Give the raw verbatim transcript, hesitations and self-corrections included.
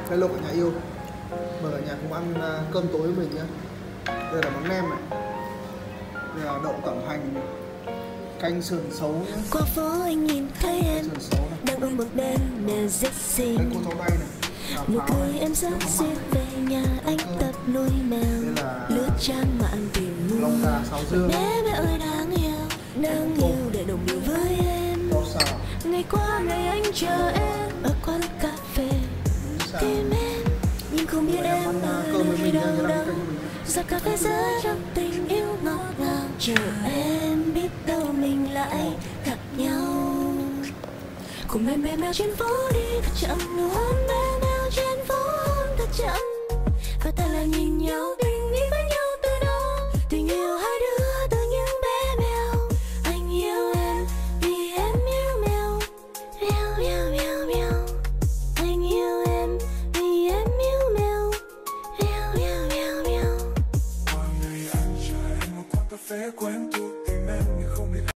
Hello cả nhà yêu, mời cả nhà cùng ăn uh, cơm tối với mình nhé. Đây là món nem này, đây là đậu tẩm hành, canh sườn xấu nhé. Qua phố anh nhìn thấy em đang ôm một bên nè rất xinh. Đây cô cháu tay này, Nụ cười em rất xinh, về nhà anh tập nuôi mèo, lướt trang mạng tìm mua. Long gà xào dưa, Bé bé ơi đáng yêu, đáng yêu để đồng điệu với em. Ngày qua ngày anh chờ em ở quán cà phê, tìm em nhưng không biết em ở nơi đâu đâu. Giọt cà phê giữa trong tình yêu ngọt ngào, chờ em biết đâu mình lại gặp nhau. Cùng em bé mèo trên phố đi thật chậm, nụ hôn bé mèo trên phố hôn thật chậm, và ta lại nhìn nhau tình nghĩ với nhau từ đó. Tình yêu hai đứa từ những bé mèo, anh yêu em vì em yêu mèo, mèo mèo mèo mèo. Anh yêu em vì em yêu mèo, mèo mèo mèo mèo. Qua ngày anh chờ em ở quán cà phê quen thuộc tìm em nhưng không biết